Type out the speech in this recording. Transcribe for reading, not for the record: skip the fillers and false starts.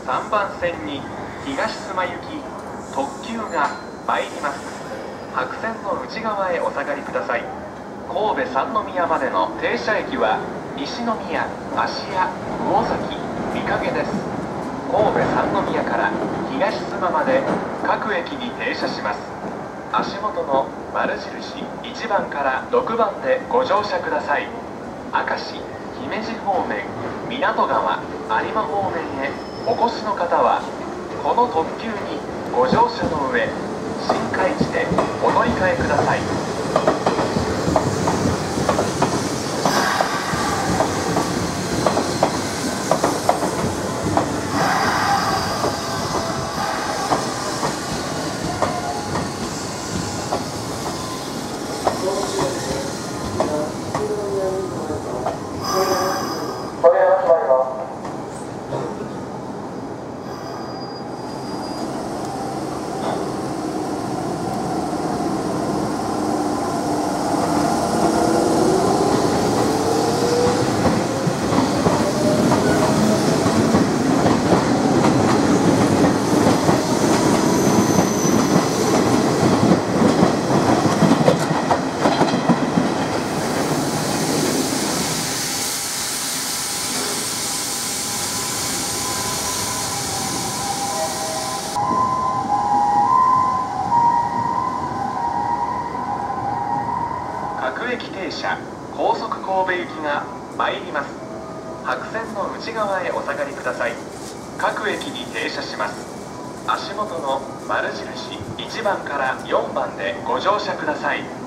3番線に東須磨行き特急が参ります。白線の内側へお下がりください。神戸三宮までの停車駅は西宮、芦屋、魚崎、御影です。神戸三宮から東須磨まで各駅に停車します。足元の丸印1番から6番でご乗車ください。明石、姫路方面、港川、有馬方面へお越しの方はこの特急にご乗車の上、新海地でお乗り換えください。各駅停車、高速神戸行きが参ります。白線の内側へお下がりください。各駅に停車します。足元の丸印1番から4番でご乗車ください。